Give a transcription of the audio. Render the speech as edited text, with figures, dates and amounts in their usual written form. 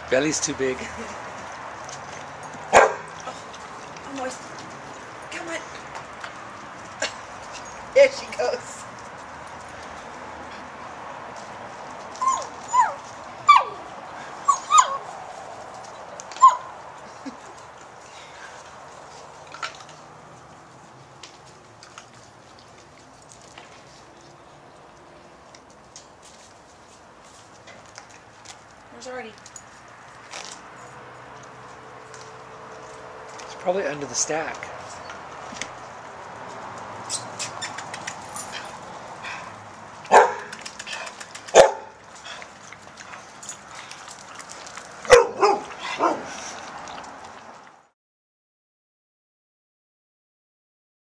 Belly's too big. Oh, almost. Come on. There she goes. Where's Artie? It's probably under the stack.